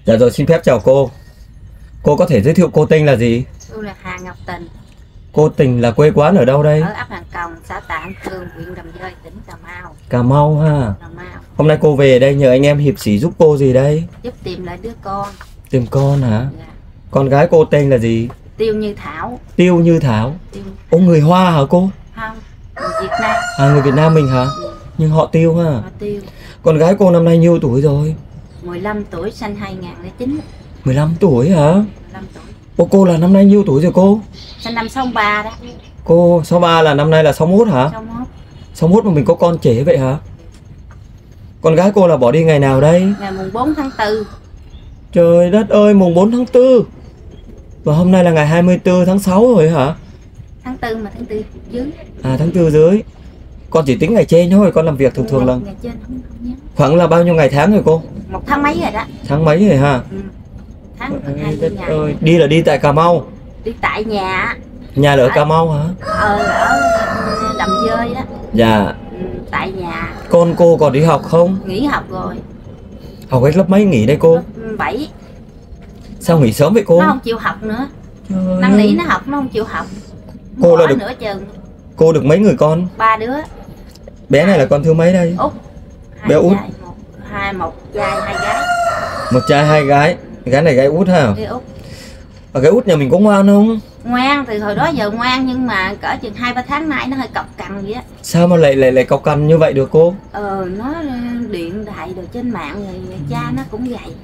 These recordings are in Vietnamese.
Dạ rồi, xin phép chào cô. Cô có thể giới thiệu cô tên là gì? Tôi là Hà Ngọc Tình. Cô Tình là quê quán ở đâu đây? Ở ấp Hàng Còng, xã Tạ An Khương, huyện Đầm Dơi, tỉnh Cà Mau. Cà Mau ha. Cà Mau. Hôm nay cô về đây nhờ anh em hiệp sĩ giúp cô gì đây? Giúp tìm lại đứa con. Tìm con hả? Dạ. Con gái cô tên là gì? Tiêu Như Thảo. Tiêu Như Thảo. Tiêu... Ô, người Hoa hả cô? Không, người Việt Nam. À, người Việt Nam mình hả? Ừ. Nhưng họ Tiêu ha. Họ Tiêu. Con gái cô năm nay nhiêu tuổi rồi? 15 tuổi, sinh 2009. 15 tuổi hả? 15 tuổi. Ô, cô là năm nay nhiêu tuổi rồi cô? Sinh năm 63 đó. Cô 63 là năm nay là 61 hả? 61. 61 mà mình có con trẻ vậy hả? Con gái cô là bỏ đi ngày nào đây? Ngày mùng 4 tháng 4. Trời đất ơi, mùng 4 tháng 4. Và hôm nay là ngày 24 tháng 6 rồi hả? Tháng 4 mà tháng 4 dưới. À, tháng 4 dưới. Con chỉ tính ngày trên thôi, con làm việc thường là ngày trên không nhớ. khoảng là bao nhiêu ngày tháng rồi cô? Một tháng mấy rồi đó. Tháng mấy rồi ha? Ừ. Tháng Ôi, 20 đất ngày. ơi. Đi là đi tại Cà Mau. Đi tại nhà. Nhà là ở Cà Mau hả? Ở Đầm Dơi đó. Dạ. Ừ, tại nhà. Con cô còn đi học không? Nghỉ học rồi. Học hết lớp mấy nghỉ đây cô? Lớp 7. Sao nghỉ sớm vậy cô? Nó không chịu học nữa. Trời Năn ơi. nỉ nó học nó không chịu học. Cô là Bỏ được- nửa chừng. Cô được mấy người con? 3 đứa. Bé này là con thứ mấy đây? Út. Bé út. Một trai 2 gái. Một trai 2 gái. Gái này gái út hả? Cái Út Và gái út nhà mình có ngoan không? ngoan, từ hồi đó giờ ngoan, nhưng mà cỡ chừng 2-3 tháng nay nó hơi cọc cằn vậy á. Sao mà lại cọc cằn như vậy được cô? Nó điện đại đồ trên mạng rồi cha nó cũng vậy.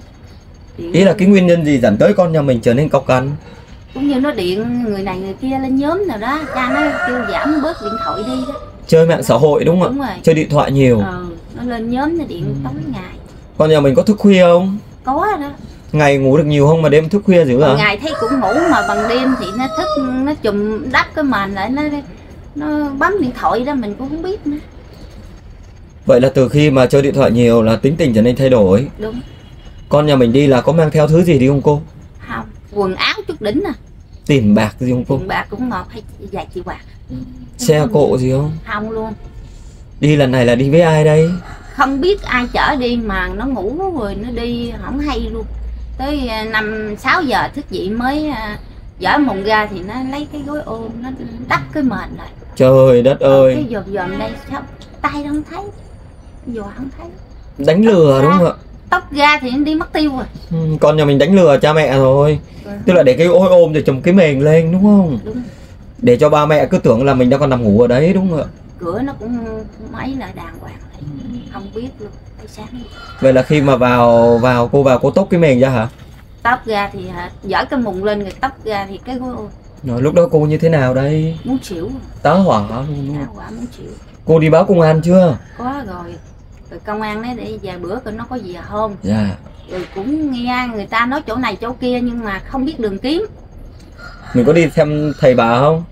Ý là cái nguyên nhân gì dẫn tới con nhà mình trở nên cọc cằn? Cũng như nó điện người này người kia lên nhóm nào đó, cha nó kêu giảm bớt điện thoại đi đó. Chơi mạng xã hội đúng không Đúng ạ? rồi. Chơi điện thoại nhiều. Nó lên nhóm nó điện tối ngày. Con nhà mình có thức khuya không? Có đó. Ngày ngủ được nhiều không mà đêm thức khuya dữ hả? Ngày thấy cũng ngủ mà bằng đêm thì nó thức, nó chùm đắp cái mền lại, nó bấm điện thoại đó, mình cũng không biết nữa. Vậy là từ khi mà chơi điện thoại nhiều là tính tình trở nên thay đổi. Đúng. Con nhà mình đi là có mang theo thứ gì đi không cô? Không, quần áo chút đỉnh à. Tiền bạc gì không cô? Tiền bạc cũng 1 hay vài triệu bạc. Xe cộ gì không? Không luôn. Đi lần này là đi với ai đây? Không biết ai chở đi mà nó ngủ rồi nó đi không hay luôn. Tới 5-6 giờ thức dậy mới dở mùng ra thì nó lấy cái gối ôm nó đắp cái mền lại. Trời đất ơi. Cái dòm đây sao tay nó không thấy, dò không thấy. Đánh lừa đúng không ạ? Tóc ra thì nó đi mất tiêu rồi. Con nhà mình đánh lừa cha mẹ rồi. Tức là để cái gối ôm rồi chồng cái mền lên đúng không? Đúng. Để cho ba mẹ cứ tưởng là mình đang còn nằm ngủ ở đấy đúng không ạ? Cửa nó cũng mấy lại đàng hoàng lại. Không biết luôn, tới sáng luôn. Vậy là khi mà cô vào cô tốc cái mền ra hả? Tóc ra thì dở cái mùng lên rồi tóc ra thì cái gối ôm. Rồi lúc đó cô như thế nào đây? Muốn xỉu rồi. Tá hỏa luôn đúng Tao không? quả muốn xỉu. Cô đi báo công an chưa? Có rồi. Rồi công an nói để vài bữa coi nó có gì không. Dạ. Rồi cũng nghe người ta nói chỗ này chỗ kia nhưng mà không biết đường kiếm. Mình có đi xem thầy bà không?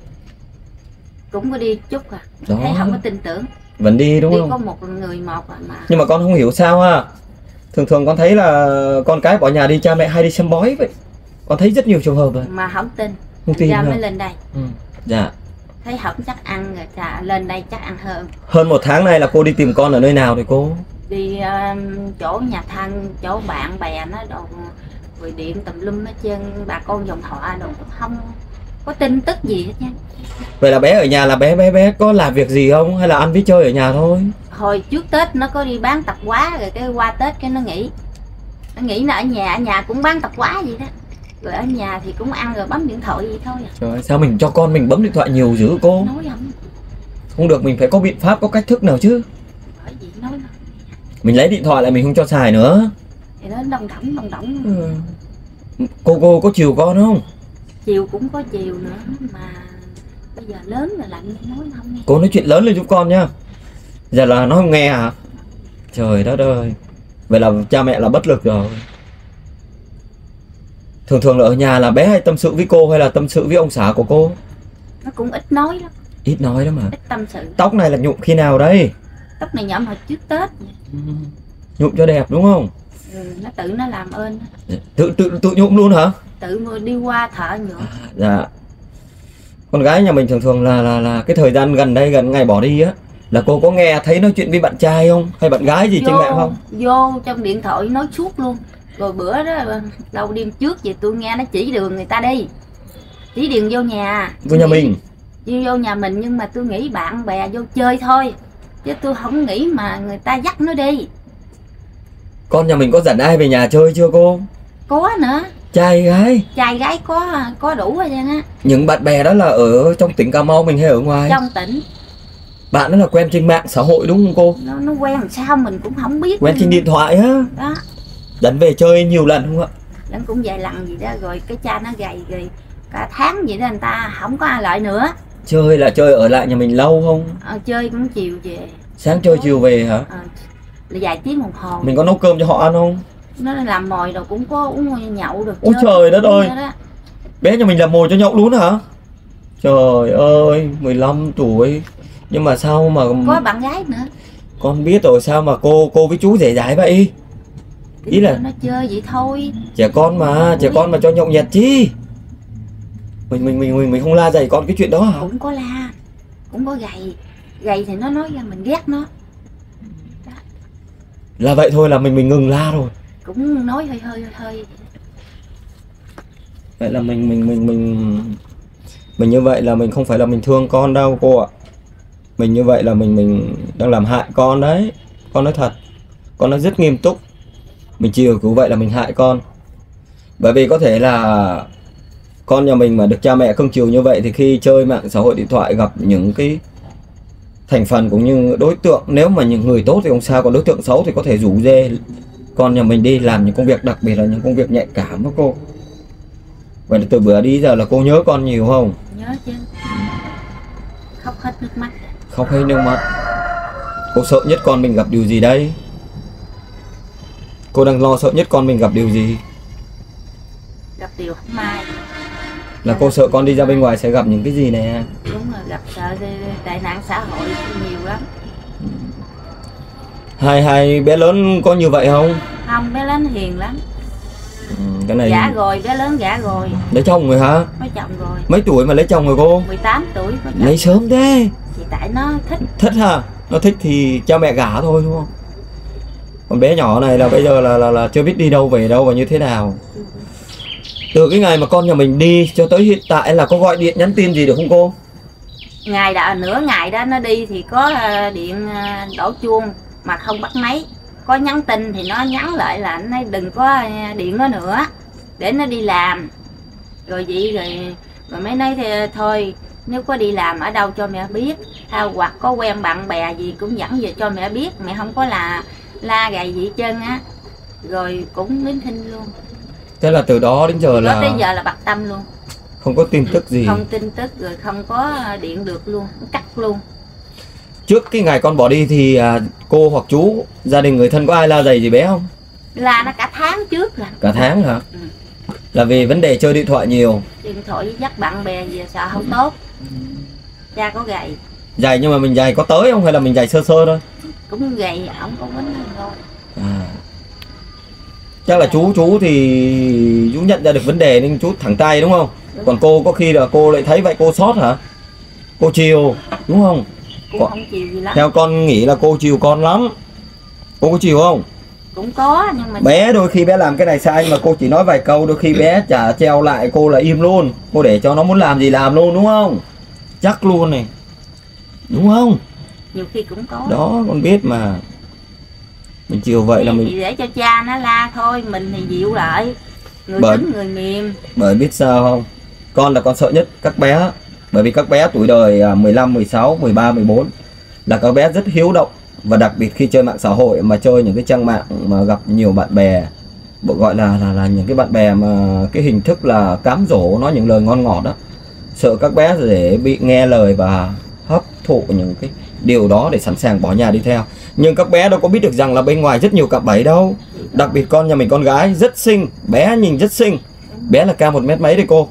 Cũng có đi chút à. Đó. Thấy không có tin tưởng. Vẫn đi đúng Đi không? có một người một mà. Nhưng mà con không hiểu sao ha. Thường con thấy là con cái bỏ nhà đi cha mẹ hay đi xem bói vậy. Con thấy rất nhiều trường hợp rồi. Mà không tin. Không tin ra hả? mới lên đây. Dạ. Thấy không chắc ăn rồi lên đây chắc ăn hơn. Hơn 1 tháng nay là cô đi tìm con ở nơi nào thì cô? Đi chỗ nhà thân, chỗ bạn bè nó đồ, rồi điện tùm lum hết trơn, bà con dòng họ đồ cũng không có tin tức gì hết nha. Vậy là bé ở nhà là bé có làm việc gì không hay là ăn với chơi ở nhà thôi? Hồi trước Tết nó có đi bán tạp hóa rồi cái qua Tết cái nó nghỉ. Nó nghĩ là ở nhà cũng bán tạp hóa vậy đó. Rồi ở nhà thì cũng ăn rồi bấm điện thoại vậy thôi à. Trời ơi, sao mình cho con mình bấm điện thoại nhiều dữ cô? Nói không? Không được, mình phải có biện pháp, có cách thức nào chứ. Bởi vì nói Mình lấy điện thoại lại mình không cho xài nữa. thì nó đông đỏng. Cô có chiều con không? Chiều cũng có chiều nữa mà bây giờ lớn rồi lạnh nói không nghe. Cô nói chuyện lớn lên giúp con nhá. Giờ là nó không nghe hả? Trời đất ơi. Vậy là cha mẹ là bất lực rồi. Thường là ở nhà là bé hay tâm sự với cô hay là tâm sự với ông xã của cô? Nó cũng ít nói lắm. Ít nói lắm mà. Ít tâm sự. Tóc này là nhuộm khi nào đây? Tóc này nhậm hồi trước Tết vậy. Nhuộm cho đẹp đúng không? Nó tự nó làm ơn. Tự nhuộm luôn hả? Tự đi qua thợ nhuộm. Dạ. Con gái nhà mình thường là cái thời gian gần đây, gần ngày bỏ đi á, là cô có nghe thấy nói chuyện với bạn trai không? Hay bạn gái gì trên mạng không? Vô trong điện thoại nói suốt luôn. Rồi bữa đó đâu đêm trước vậy tôi nghe nó chỉ đường người ta đi, chỉ đường vô nhà. Vô nhà mình. Vô nhà mình, nhưng mà tôi nghĩ bạn bè vô chơi thôi, chứ tôi không nghĩ mà người ta dắt nó đi. Con nhà mình có dẫn ai về nhà chơi chưa cô? Có nữa. Trai gái? Trai gái có đủ rồi á. Những bạn bè đó là ở trong tỉnh Cà Mau mình hay ở ngoài? Trong tỉnh. Bạn đó là quen trên mạng xã hội đúng không cô? Nó quen làm sao mình cũng không biết. Quen trên điện thoại á? Đó. Dẫn về chơi nhiều lần không ạ? Dẫn cũng vài lần gì đó, rồi cái cha nó gầy rồi cả tháng vậy đó, người ta không có ai lại nữa. Chơi là chơi ở lại nhà mình lâu không? Chơi cũng chiều về. Sáng chơi chiều về hả? Là vài tiếng đồng hồ. Mình có nấu cơm cho họ ăn không? Nó làm mồi rồi cũng có uống nhậu được. Ôi trời đất ơi, bé nhà mình làm mồi cho nhậu luôn hả? Trời ơi, 15 tuổi. Nhưng mà sao mà có bạn gái nữa. Con biết rồi, sao mà cô với chú dễ dãi vậy? Ý là nó chơi vậy thôi. Trẻ con mà cho nhậu nhẹt chi. Mình không la dày con cái chuyện đó hả? Cũng có la, cũng có gầy thì nó nói ra mình ghét nó. Đó. Là vậy thôi là mình ngừng la rồi. Cũng nói hơi. Vậy là mình như vậy là mình không phải là mình thương con đâu cô ạ. Mình như vậy là mình đang làm hại con đấy. Con nói thật, con nói rất nghiêm túc. Mình chiều cứ vậy là mình hại con. Bởi vì có thể là con nhà mình mà được cha mẹ cưng chiều như vậy, thì khi chơi mạng xã hội điện thoại gặp những cái thành phần cũng như đối tượng, nếu mà những người tốt thì không sao, còn đối tượng xấu thì có thể rủ rê con nhà mình đi làm những công việc, đặc biệt là những công việc nhạy cảm đó cô. Vậy là từ bữa đi giờ là cô nhớ con nhiều không? Nhớ chứ. Khóc hết nước mắt. Khóc hết nước mắt. Cô sợ nhất con mình gặp điều gì đây? Cô đang lo sợ nhất con mình gặp điều gì? Gặp điều không may. Là cô sợ con đi ra bên ngoài sẽ gặp những cái gì nè? Đúng rồi, gặp sợ tệ nạn xã hội nhiều lắm. Hai bé lớn có như vậy không? Không, bé lớn hiền lắm. Cái này Gả rồi, bé lớn gả rồi. Lấy chồng rồi hả? Lấy chồng rồi. Mấy tuổi mà lấy chồng rồi cô? 18 tuổi có chồng. Lấy sớm thế. Thì tại nó thích. Thích hả? Nó thích thì cha mẹ gả thôi đúng không? Còn bé nhỏ này là bây giờ là chưa biết đi đâu về đâu và như thế nào. Từ cái ngày mà con nhà mình đi cho tới hiện tại là có gọi điện nhắn tin gì được không cô? Ngày đã nửa ngày đó nó đi thì có điện đổ chuông mà không bắt máy. Có nhắn tin thì nó nhắn lại là anh ấy đừng có điện nó nữa để nó đi làm. Rồi vậy rồi mấy nói thì thôi, nếu có đi làm ở đâu cho mẹ biết, hoặc có quen bạn bè gì cũng dẫn về cho mẹ biết, mẹ không có là la gầy gì hết trơn á. Rồi cũng nín thinh luôn. Thế là từ đó đến giờ tới giờ là bặt tâm luôn. Không có tin tức gì. Không tin tức, rồi không có điện được luôn, cắt luôn. Trước cái ngày con bỏ đi thì cô hoặc chú, gia đình người thân có ai la dày gì bé không? La nó cả tháng trước rồi. Cả tháng hả? Ừ. Là vì vấn đề chơi điện thoại nhiều. Điện thoại dắt bạn bè về sợ không tốt. Cha có gầy. Dày nhưng mà mình dày có tới không hay là mình dày sơ sơ thôi? Cũng gầy, ổng có quýnh thôi. Chắc là chú thì chú nhận ra được vấn đề nên chú thẳng tay đúng không? Đúng. Còn cô có khi là cô lại thấy vậy cô sót hả? Cô chiều đúng không? Cũng không chiều gì lắm. Theo con nghĩ là cô chiều con lắm. Cô có chiều không? Cũng có nhưng mà bé đôi khi bé làm cái này sai mà cô chỉ nói vài câu, đôi khi bé chả treo lại cô là im luôn. Cô để cho nó muốn làm gì làm luôn đúng không? Chắc luôn này. Đúng không? Nhiều khi cũng có. Đó con biết mà. Mình chiều vậy là mình chỉ để cho cha nó la thôi, mình thì dịu lại. Người cứng người mềm. Bởi biết sao không? Con là con sợ nhất các bé. Bởi vì các bé tuổi đời 15, 16, 13, 14 là các bé rất hiếu động. Và đặc biệt khi chơi mạng xã hội mà chơi những cái trang mạng mà gặp nhiều bạn bè, gọi là những cái bạn bè mà cái hình thức là cám dỗ, nói những lời ngon ngọt đó. Sợ các bé để bị nghe lời và hấp thụ những cái điều đó để sẵn sàng bỏ nhà đi theo. Nhưng các bé đâu có biết được rằng là bên ngoài rất nhiều cạm bẫy đâu. Đặc biệt con nhà mình con gái rất xinh, bé nhìn rất xinh. Bé là cao 1 mét mấy đấy cô?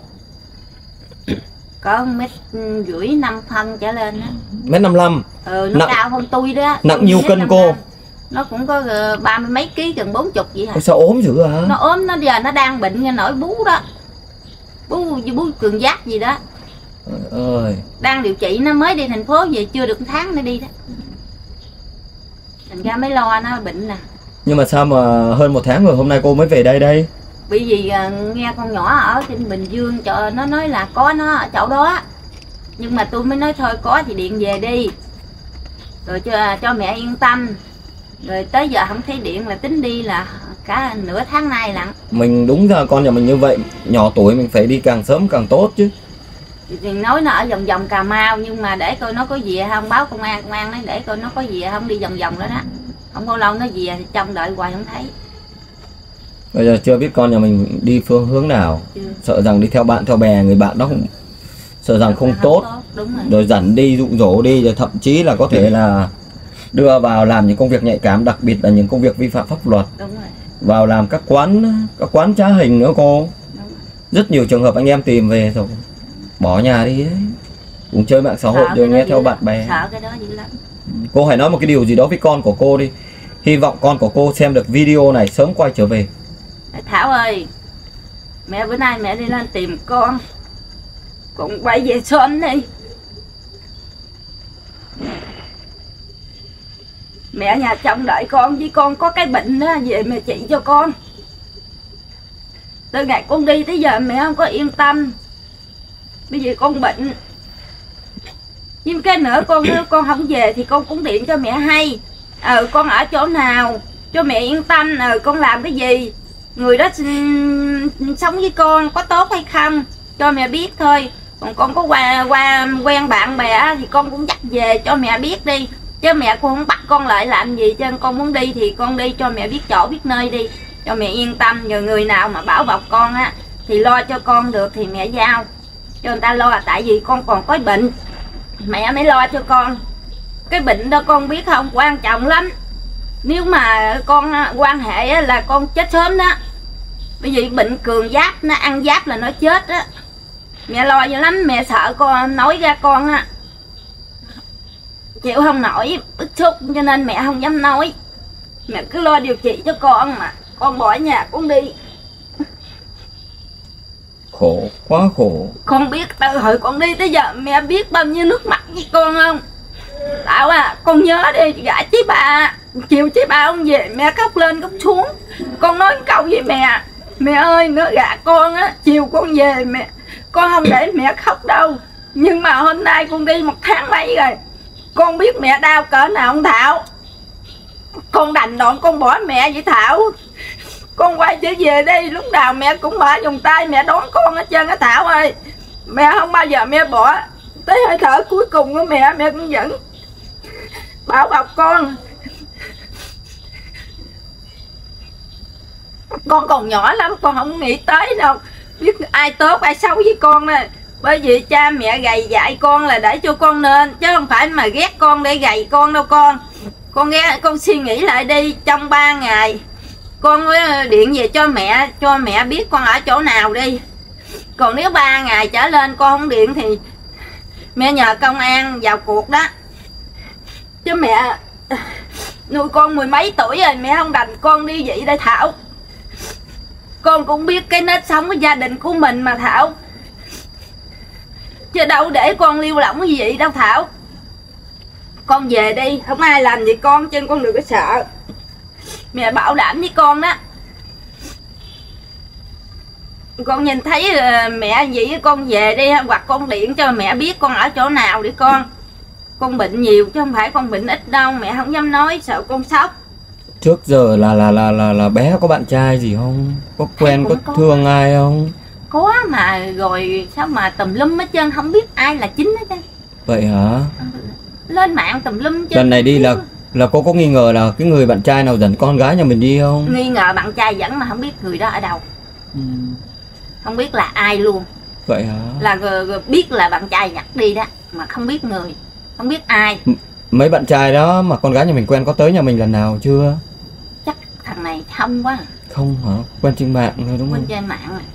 Có 1,5 m 5 phân trở lên đó. 1,55 m. Nó cao hơn tôi đó. Nặng nhiêu cân cô? Nó cũng có 30 mấy ký, gần 40 vậy hả? Sao ốm dữ hả? Nó ốm, nó giờ nó đang bệnh nghe nổi bú đó. Bú cường giáp gì đó. Ơi. Đang điều trị, nó mới đi thành phố về chưa được 1 tháng nó đi đó. Thành ra mới lo nó bệnh nè. Nhưng mà sao mà hơn 1 tháng rồi hôm nay cô mới về đây đây? Bởi vì nghe con nhỏ ở trên Bình Dương cho nó nói là có nó ở chỗ đó. Nhưng mà tôi mới nói thôi có thì điện về đi. Rồi cho mẹ yên tâm. Rồi tới giờ không thấy điện là tính đi là cả nửa tháng nay lận. Mình đúng ra con nhà mình như vậy, nhỏ tuổi mình phải đi càng sớm càng tốt chứ. Thì nói nó ở vòng vòng Cà Mau, nhưng mà để coi nó có về không, báo công an nói để coi nó có về không, đi vòng vòng đó đó. Không bao lâu nó về thì trông đợi hoài không thấy. Bây giờ chưa biết con nhà mình đi phương hướng nào. Chưa. Sợ rằng đi theo bạn theo bè, người bạn đó không, sợ rằng không tốt. Đúng rồi. Rồi dẫn đi, dụ dỗ đi, rồi thậm chí là có thể là đưa vào làm những công việc nhạy cảm, đặc biệt là những công việc vi phạm pháp luật. Đúng rồi. Vào làm các quán trá hình nữa cô. Rất nhiều trường hợp anh em tìm về rồi bỏ nhà đi ấy. Cũng chơi mạng xã hội rồi nghe theo bạn bè. Sợ cái đó dữ lắm. Cô hãy nói một cái điều gì đó với con của cô đi. Hy vọng con của cô xem được video này sớm quay trở về. Thảo ơi, mẹ bữa nay mẹ đi lên tìm con quay về sớm đi. Mẹ nhà chồng đợi con, với con có cái bệnh đó, về mẹ trị cho con. Từ ngày con đi tới giờ mẹ không có yên tâm. Bây giờ con bệnh. Nhưng cái nữa con không về thì con cũng điện cho mẹ hay. Con ở chỗ nào cho mẹ yên tâm, con làm cái gì, người đó sống với con có tốt hay không cho mẹ biết thôi. Còn con có qua quen bạn bè thì con cũng dắt về cho mẹ biết đi. Chứ mẹ cũng không bắt con lại làm gì, cho nên con muốn đi thì con đi cho mẹ biết chỗ biết nơi đi, cho mẹ yên tâm. Rồi người nào mà bảo bọc con á thì lo cho con được thì mẹ giao cho người ta lo. Tại vì con còn có bệnh, mẹ mới lo cho con. Cái bệnh đó con biết không, quan trọng lắm. Nếu mà con quan hệ là con chết sớm đó. Bởi vì bệnh cường giáp, nó ăn giáp là nó chết á. Mẹ lo dữ lắm, mẹ sợ con nói ra con á chịu không nổi, bức xúc, cho nên mẹ không dám nói. Mẹ cứ lo điều trị cho con mà con bỏ nhà con đi. Khổ, quá khổ. Con biết từ hồi con đi tới giờ mẹ biết bao nhiêu nước mắt với con không? Bảo con nhớ đi, gả chí ba, chiều chí ba ông về mẹ khóc lên khóc xuống. Con nói câu với mẹ, mẹ ơi nó gả con á, chiều con về mẹ, con không để mẹ khóc đâu. Nhưng mà hôm nay con đi 1 tháng mấy rồi, con biết mẹ đau cỡ nào không Thảo? Con đành đoạn con bỏ mẹ vậy Thảo. Con quay trở về đây, lúc nào mẹ cũng mở vòng tay mẹ đón con hết trơn á Thảo ơi. Mẹ không bao giờ mẹ bỏ. Tới hơi thở cuối cùng của mẹ cũng vẫn bảo bọc con. Con còn nhỏ lắm, con không nghĩ tới đâu biết ai tốt ai xấu với con nè. Bởi vì cha mẹ gầy dạy con là để cho con nên, chứ không phải mà ghét con để gầy con đâu con. Con suy nghĩ lại đi, trong 3 ngày con điện về cho mẹ biết con ở chỗ nào đi. Còn nếu 3 ngày trở lên con không điện thì mẹ nhờ công an vào cuộc đó. Chứ mẹ nuôi con 10 mấy tuổi rồi, mẹ không đành con đi vậy đây Thảo. Con cũng biết cái nết sống của gia đình của mình mà Thảo, chứ đâu để con lưu lỏng cái gì vậy đâu Thảo. Con về đi, không ai làm gì con, chứ con đừng có sợ. Mẹ bảo đảm với con đó. Con nhìn thấy mẹ vậy con về đi, hoặc con điện cho mẹ biết con ở chỗ nào đi con. Con bệnh nhiều chứ không phải con bệnh ít đâu, mẹ không dám nói sợ con sốc. Trước giờ là bé có bạn trai gì không? Có quen có thương ai không? Có mà rồi sao mà tùm lum hết trơn, không biết ai là chính hết trơn. Vậy hả? Lên mạng tùm lum chứ. Lần này đi là cô có nghi ngờ là cái người bạn trai nào dẫn con gái nhà mình đi không? Nghi ngờ bạn trai dẫn mà không biết người đó ở đâu. Không biết là ai luôn. Vậy hả? Là biết là bạn trai dắt đi đó, mà không biết người, không biết ai. Mấy bạn trai đó mà con gái nhà mình quen có tới nhà mình lần nào chưa? Chắc thằng này không quá. Không hả? Quen trên mạng thôi đúng không? Quen trên mạng rồi.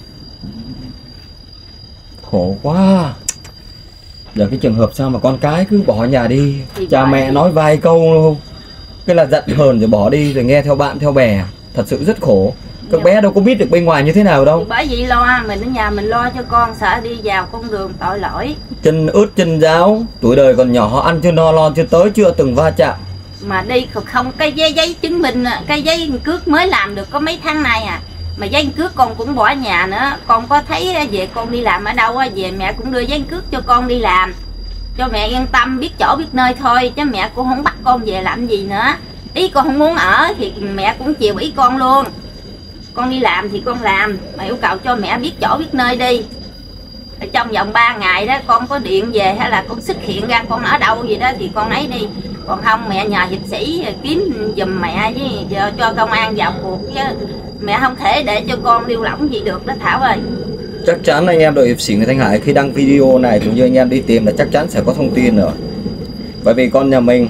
Khổ quá. Giờ cái trường hợp sao mà con cái cứ bỏ nhà đi thì cha mẹ đi. Nói vài câu không, cái là giận hờn rồi bỏ đi, rồi nghe theo bạn theo bè. Thật sự rất khổ. Các bé đâu có biết được bên ngoài như thế nào đâu. Thì bởi vậy lo, mình ở nhà mình lo cho con, sợ đi vào con đường tội lỗi. Chân ướt chân ráo, tuổi đời còn nhỏ, ăn chưa no lo chưa tới, chưa từng va chạm. mà đi không cái giấy chứng minh, cái giấy cước mới làm được có mấy tháng nay à, mà giấy cước con cũng bỏ nhà nữa. Con có thấy về con đi làm ở đâu về mẹ cũng đưa giấy cước cho con đi làm, cho mẹ yên tâm biết chỗ biết nơi thôi, chứ mẹ cũng không bắt con về làm gì nữa. Ý con không muốn ở thì mẹ cũng chiều ý con luôn, con đi làm thì con làm, mà yêu cầu cho mẹ biết chỗ biết nơi đi. Ở trong vòng 3 ngày đó con có điện về hay là con xuất hiện ra con ở đâu gì đó thì con ấy đi, còn không mẹ nhờ hiệp sĩ kiếm giùm mẹ với cho công an vào cuộc, chứ mẹ không thể để cho con lưu lỏng gì được đó Thảo ơi. Chắc chắn anh em đội hiệp sĩ người Thanh Hải khi đăng video này cũng như anh em đi tìm là chắc chắn sẽ có thông tin rồi. Bởi vì con nhà mình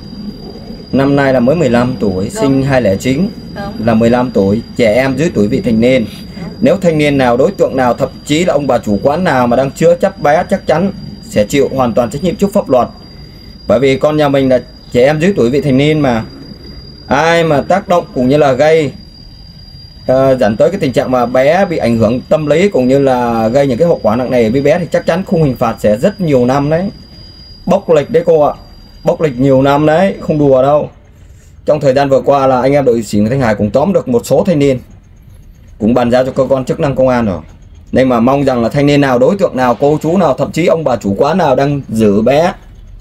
năm nay là mới 15 tuổi, Đúng. sinh 2009 Đúng. là 15 tuổi, trẻ em dưới tuổi vị thành niên. Nếu thanh niên nào, đối tượng nào, thậm chí là ông bà chủ quán nào mà đang chứa chấp bé chắc chắn sẽ chịu hoàn toàn trách nhiệm trước pháp luật. Bởi vì con nhà mình là trẻ em dưới tuổi vị thành niên mà. Ai mà tác động cũng như là gây dẫn tới cái tình trạng mà bé bị ảnh hưởng tâm lý cũng như là gây những cái hậu quả nặng nề với bé thì chắc chắn khung hình phạt sẽ rất nhiều năm đấy. Bốc lịch đấy cô ạ. Bốc lịch nhiều năm đấy, không đùa đâu. Trong thời gian vừa qua là anh em đội hiệp sĩ người Thanh Hải cũng tóm được một số thanh niên, cũng bàn giao cho cơ quan chức năng công an rồi. Nên mà mong rằng là thanh niên nào, đối tượng nào, cô chú nào, thậm chí ông bà chủ quán nào đang giữ bé,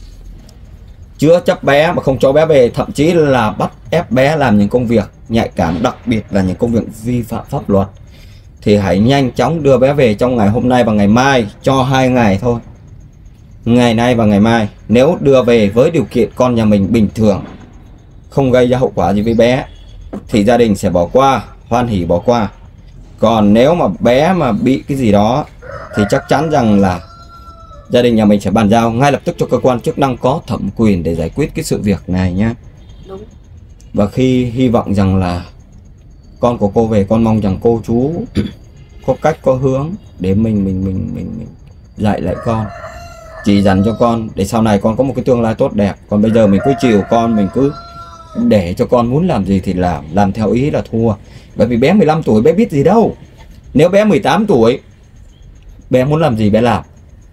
chứa chấp bé mà không cho bé về, thậm chí là bắt ép bé làm những công việc nhạy cảm, đặc biệt là những công việc vi phạm pháp luật, thì hãy nhanh chóng đưa bé về trong ngày hôm nay và ngày mai, cho 2 ngày thôi. Ngày nay và ngày mai, nếu đưa về với điều kiện con nhà mình bình thường, không gây ra hậu quả gì với bé, thì gia đình sẽ bỏ qua, hoan hỉ bỏ qua. Còn nếu mà bé mà bị cái gì đó thì chắc chắn rằng là gia đình nhà mình sẽ bàn giao ngay lập tức cho cơ quan chức năng có thẩm quyền để giải quyết cái sự việc này nhé. Đúng. Và khi hy vọng rằng là con của cô về, con mong rằng cô chú có cách có hướng để mình dạy lại con, chỉ dặn cho con để sau này con có một cái tương lai tốt đẹp. Còn bây giờ mình cứ chiều con, mình cứ để cho con muốn làm gì thì làm theo ý là thua. Bởi vì bé 15 tuổi bé biết gì đâu. Nếu bé 18 tuổi bé muốn làm gì bé làm,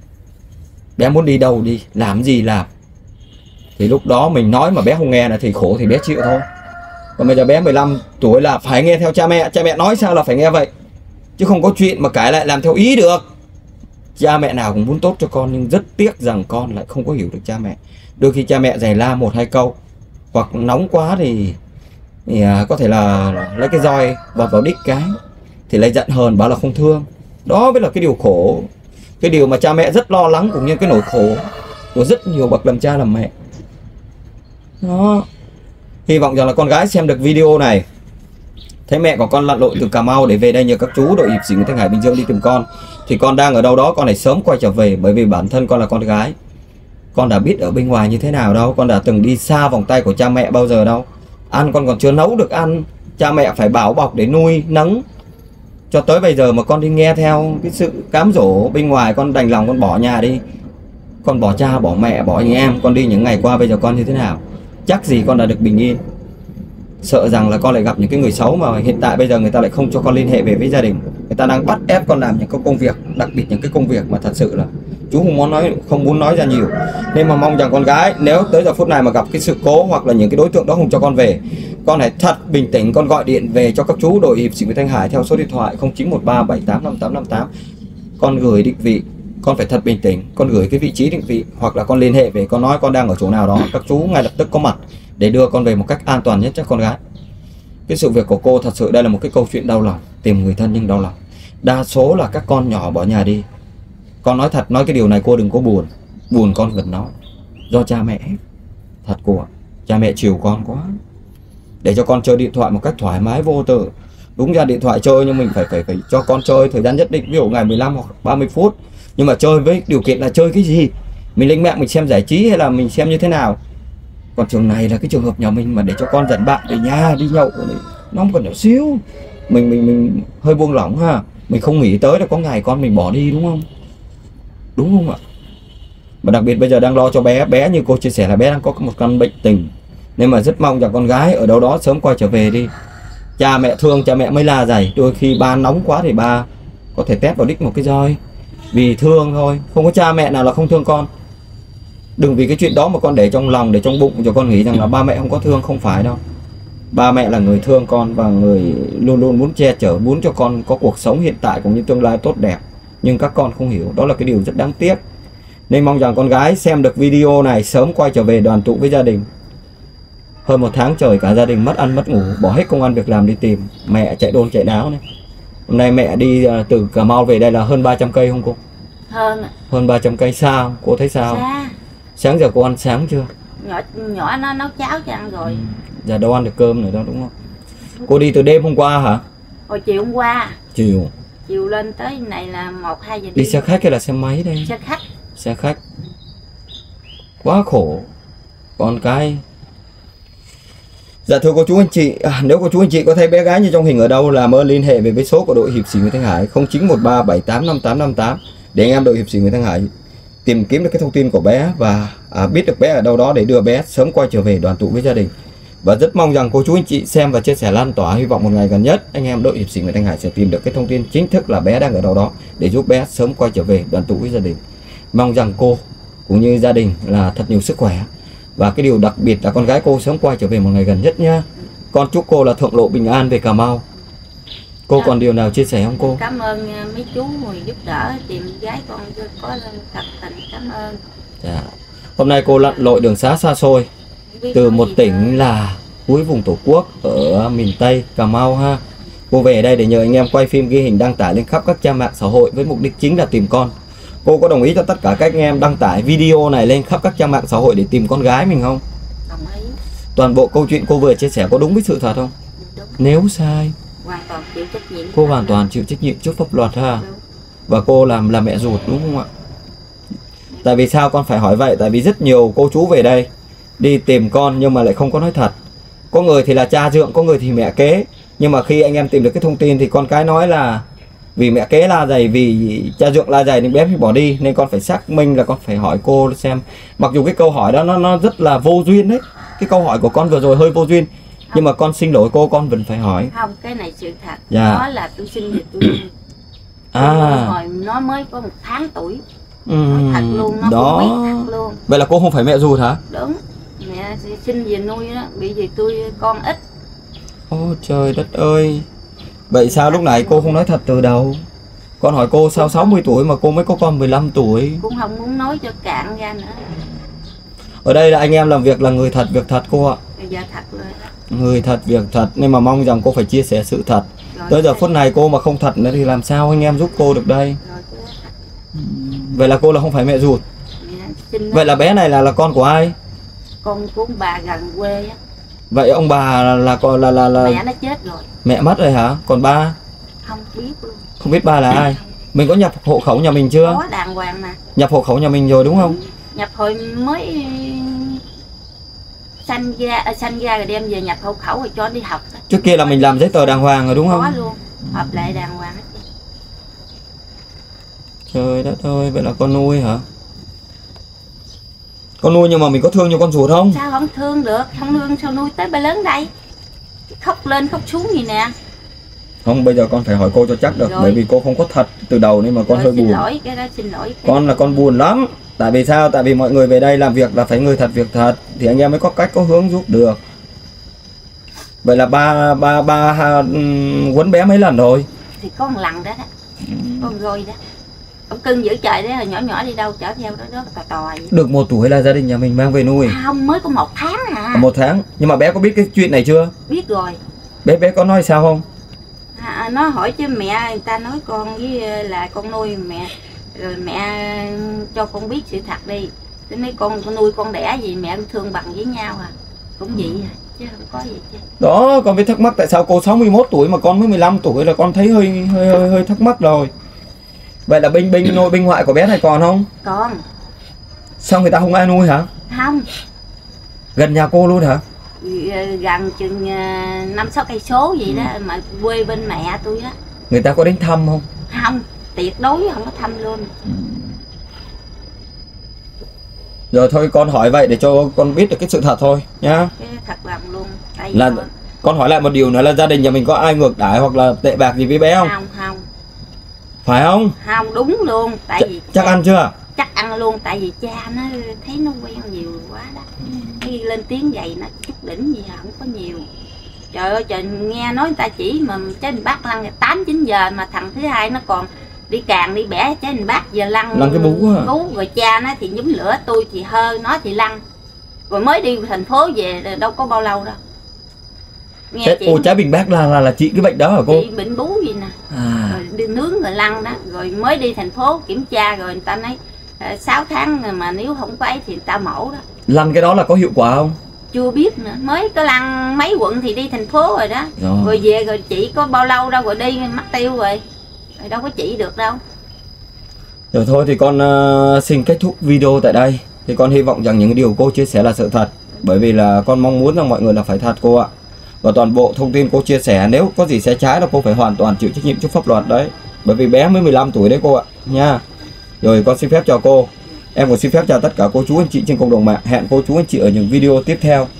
bé muốn đi đâu đi, làm gì làm, thì lúc đó mình nói mà bé không nghe là thì khổ thì bé chịu thôi. Còn bây giờ bé 15 tuổi là phải nghe theo cha mẹ nói sao là phải nghe vậy, chứ không có chuyện mà cãi lại làm theo ý được. Cha mẹ nào cũng muốn tốt cho con, nhưng rất tiếc rằng con lại không có hiểu được cha mẹ. Đôi khi cha mẹ giày la 1-2 câu, hoặc nóng quá thì có thể là lấy cái roi vọt vào đít cái thì lại giận hờn bảo là không thương. Đó mới là cái điều khổ, cái điều mà cha mẹ rất lo lắng, cũng như cái nỗi khổ của rất nhiều bậc làm cha làm mẹ. Đó. Hy vọng rằng là con gái xem được video này, thấy mẹ của con lặn lội từ Cà Mau để về đây nhờ các chú đội hiệp sĩ người Thanh Hải Bình Dương đi tìm con, thì con đang ở đâu đó con phải sớm quay trở về. Bởi vì bản thân con là con gái, con đã biết ở bên ngoài như thế nào đâu, con đã từng đi xa vòng tay của cha mẹ bao giờ đâu. Ăn con còn chưa nấu được ăn, cha mẹ phải bảo bọc để nuôi nấng. Cho tới bây giờ mà con đi nghe theo cái sự cám dỗ bên ngoài, con đành lòng con bỏ nhà đi, con bỏ cha, bỏ mẹ, bỏ anh em, con đi những ngày qua. Bây giờ con như thế nào? Chắc gì con đã được bình yên. Sợ rằng là con lại gặp những cái người xấu, mà hiện tại bây giờ người ta lại không cho con liên hệ về với gia đình. Người ta đang bắt ép con làm những cái công việc, đặc biệt những cái công việc mà thật sự là chú không muốn nói ra nhiều. Nên mà mong rằng con gái nếu tới giờ phút này mà gặp cái sự cố hoặc là những cái đối tượng đó không cho con về, con hãy thật bình tĩnh, con gọi điện về cho các chú đội hiệp sĩ người Thanh Hải theo số điện thoại 0913785858. Con gửi định vị, con phải thật bình tĩnh, con gửi cái vị trí định vị, hoặc là con liên hệ về, con nói con đang ở chỗ nào đó, các chú ngay lập tức có mặt để đưa con về một cách an toàn nhất cho con gái. Cái sự việc của cô thật sự đây là một cái câu chuyện đau lòng, tìm người thân nhưng đau lòng. Đa số là các con nhỏ bỏ nhà đi. Con nói thật, nói cái điều này cô đừng có buồn. Buồn con vẫn nói, do cha mẹ hết. Thật cô ạ, cha mẹ chiều con quá, để cho con chơi điện thoại một cách thoải mái vô tư. Đúng ra điện thoại chơi nhưng mình phải cho con chơi thời gian nhất định, ví dụ ngày 15 hoặc 30 phút. Nhưng mà chơi với điều kiện là chơi cái gì, mình lên mạng mình xem giải trí hay là mình xem như thế nào. Còn trường này là cái trường hợp nhà mình mà để cho con dẫn bạn về nhà đi nhậu, nó không còn nhỏ xíu. Mình hơi buông lỏng ha. Mình không nghĩ tới là có ngày con mình bỏ đi, đúng không? Đúng không ạ? Mà đặc biệt bây giờ đang lo cho bé như cô chia sẻ là bé đang có một căn bệnh tình. Nên mà rất mong rằng con gái ở đâu đó sớm quay trở về đi. Cha mẹ thương, cha mẹ mới la dày. Đôi khi ba nóng quá thì ba có thể tét vào đích một cái roi vì thương thôi. Không có cha mẹ nào là không thương con. Đừng vì cái chuyện đó mà con để trong lòng, để trong bụng cho con nghĩ rằng là ba mẹ không có thương. Không phải đâu. Ba mẹ là người thương con và người luôn luôn muốn che chở, muốn cho con có cuộc sống hiện tại cũng như tương lai tốt đẹp. Nhưng các con không hiểu, đó là cái điều rất đáng tiếc. Nên mong rằng con gái xem được video này sớm quay trở về đoàn tụ với gia đình. Hơn 1 tháng trời cả gia đình mất ăn mất ngủ, bỏ hết công ăn việc làm đi tìm. Mẹ chạy đôn chạy đáo này. Hôm nay mẹ đi từ Cà Mau về đây là hơn 300 cây không cô? Hơn 300 cây. Sao? Cô thấy sao? Xa. Sáng giờ cô ăn sáng chưa? Nhỏ nó nấu cháo cho ăn rồi. Dạ đâu ăn được cơm nữa đâu đúng không? Cô đi từ đêm hôm qua hả? Hồi chiều hôm qua. Chiều Lên tới này là 1-2 giờ đi xe khách hay là xe máy đây? Xe khách. Xe khách. Quá khổ. Con cái. Dạ thưa cô chú anh chị, nếu cô chú anh chị có thấy bé gái như trong hình ở đâu, làm ơn liên hệ về với số của đội hiệp sĩ Nguyễn Thanh Hải 0913785858 để anh em đội hiệp sĩ Nguyễn Thanh Hải tìm kiếm được cái thông tin của bé và biết được bé ở đâu đó để đưa bé sớm quay trở về đoàn tụ với gia đình. Và rất mong rằng cô chú anh chị xem và chia sẻ lan tỏa, hy vọng một ngày gần nhất anh em đội hiệp sĩ Nguyễn Thanh Hải sẽ tìm được cái thông tin chính thức là bé đang ở đâu đó để giúp bé sớm quay trở về đoàn tụ với gia đình. Mong rằng cô cũng như gia đình là thật nhiều sức khỏe. Và cái điều đặc biệt là con gái cô sớm quay trở về một ngày gần nhất nhá. Con chúc cô là thuận lộ bình an về Cà Mau. Cô còn điều nào chia sẻ không cô? Cảm ơn mấy chú người giúp đỡ tìm gái con có thật tình cảm ơn. Dạ. Hôm nay cô lặn lội đường xá xa xôi từ một tỉnh là cuối vùng tổ quốc ở miền Tây Cà Mau ha. Cô về đây để nhờ anh em quay phim ghi hình đăng tải lên khắp các trang mạng xã hội với mục đích chính là tìm con. Cô có đồng ý cho tất cả các anh em đăng tải video này lên khắp các trang mạng xã hội để tìm con gái mình không? Đồng ý. Toàn bộ câu chuyện cô vừa chia sẻ có đúng với sự thật không? Đúng. Nếu sai, hoàn toàn chịu trách nhiệm. Cô hoàn toàn chịu trách nhiệm trước pháp luật ha. Đúng. Và cô là mẹ ruột đúng không ạ? Tại vì sao con phải hỏi vậy? Tại vì rất nhiều cô chú về đây đi tìm con nhưng mà lại không có nói thật. Có người thì là cha dượng, có người thì mẹ kế. Nhưng mà khi anh em tìm được cái thông tin thì con cái nói là vì mẹ kế la dày, vì cha dượng la dày nên bé phải bỏ đi. Nên con phải xác minh là con phải hỏi cô xem. Mặc dù cái câu hỏi đó nó rất là vô duyên đấy. Cái câu hỏi của con vừa rồi hơi vô duyên. Nhưng mà con xin lỗi cô, con vẫn phải hỏi. Không, cái này sự thật. Dạ. Nó là tôi sinh về tôi hồi nó mới có 1 tháng tuổi. Nói thật luôn, nó đó. không biết thật luôn. Vậy là cô không phải mẹ ruột hả? Đúng. Mẹ sinh về nuôi đó, bị vì tôi con ít. Ôi trời đất ơi. Vậy sao lúc này cô không nói thật từ đầu? Con hỏi cô sao 60 tuổi mà cô mới có con 15 tuổi? Cũng không muốn nói cho cạn ra nữa. Ở đây là anh em làm việc là người thật việc thật cô ạ. Bây giờ thật rồi. Người thật việc thật nên mà mong rằng cô phải chia sẻ sự thật. Rồi, tới giờ phút này cô mà không thật nữa thì làm sao anh em giúp cô được đây? Rồi, vậy là cô là không phải mẹ ruột. Vậy là bé này là con của ai? Con của bà gần quê á. Vậy ông bà là mẹ nó chết rồi. Mẹ mất rồi hả? Còn ba? Không biết luôn. Không biết ba là ai? Mình có nhập hộ khẩu nhà mình chưa? Có đàng hoàng mà. Nhập hộ khẩu nhà mình rồi đúng không? Nhập hồi mới sanh ra rồi đem về nhập hộ khẩu rồi cho đi học. Trước kia là mình làm giấy tờ đàng hoàng rồi đúng không? Có luôn, hợp lại đàng hoàng hết. Trời đất ơi, vậy là con nuôi hả? Con nuôi nhưng mà mình có thương như con ruột không? Sao không thương được, không thương sao nuôi tới ba lớn đây. Khóc lên khóc xuống gì nè. Không, bây giờ con phải hỏi cô cho chắc được. Rồi. Bởi vì cô không có thật từ đầu nên mà con rồi, hơi buồn. Xin lỗi, cái đó xin lỗi. Con là con buồn lắm. Tại vì sao? Tại vì mọi người về đây làm việc là phải người thật việc thật thì anh em mới có cách có hướng giúp được. Vậy là ba quấn bé mấy lần rồi? Thì có một lần đó đó. Con rồi đó. Ông cưng giữ trời đấy, nhỏ nhỏ đi đâu chở theo đó tò. Được 1 tuổi là gia đình nhà mình mang về nuôi. Không, mới có 1 tháng à. 1 tháng. Nhưng mà bé có biết cái chuyện này chưa? Biết rồi. Bé có nói sao không? Nó hỏi chứ mẹ, người ta nói con với là con nuôi mẹ. Rồi mẹ cho con biết sự thật đi. Thế mấy con nuôi con đẻ gì mẹ thương bằng với nhau à. Cũng vậy à, chứ không có gì chứ. Đó, con mới thắc mắc tại sao cô 61 tuổi mà con mới 15 tuổi là con thấy hơi thắc mắc rồi. Vậy là bên nội bên ngoại của bé này còn không? Còn. Sao người ta không ai nuôi hả? Không. Gần nhà cô luôn hả? Gần chừng 5-6 cây số gì đó mà quê bên mẹ tôi á. Người ta có đến thăm không? Không, tuyệt đối không có thăm luôn. Rồi thôi con hỏi vậy để cho con biết được cái sự thật thôi nhá. Cái thật lòng luôn. Tại là con hỏi lại một điều nữa là gia đình nhà mình có ai ngược đãi hoặc là tệ bạc gì với bé không? Không. Phải không? Không, đúng luôn. Tại vì chắc ăn chưa? chắc ăn luôn, tại vì cha nó thấy nó quen nhiều quá đó, cái lên tiếng vậy nó chút đỉnh gì không có nhiều. Trời ơi trời, nghe nói người ta chỉ mà trái bát lăn 8-9 giờ, mà thằng thứ hai nó còn đi càng đi bẻ trái bát giờ lăn cái bú rồi cha nó thì nhúm lửa, tôi thì hơ, nó thì lăn, rồi mới đi thành phố về đâu có bao lâu đâu. Nghe chị trái bình bát là chị cái bệnh đó hả cô? Chị bệnh bú gì nè, rồi đi nướng rồi lăn đó, rồi mới đi thành phố kiểm tra rồi người ta nói 6 tháng mà nếu không có ấy thì người ta mổ đó. Lăn cái đó là có hiệu quả không? Chưa biết nữa, mới có lăn mấy quận thì đi thành phố rồi đó. Rồi về rồi chị có bao lâu đâu, rồi đi mất tiêu rồi đâu có chỉ được đâu. Rồi thôi thì con xin kết thúc video tại đây. Thì con hy vọng rằng những điều cô chia sẻ là sự thật, bởi vì là con mong muốn rằng mọi người là phải thật cô ạ. Và toàn bộ thông tin cô chia sẻ nếu có gì sai trái là cô phải hoàn toàn chịu trách nhiệm trước pháp luật đấy, bởi vì bé mới 15 tuổi đấy cô ạ nha. Rồi con xin phép chào cô. Em cũng xin phép chào tất cả cô chú anh chị trên cộng đồng mạng. Hẹn cô chú anh chị ở những video tiếp theo.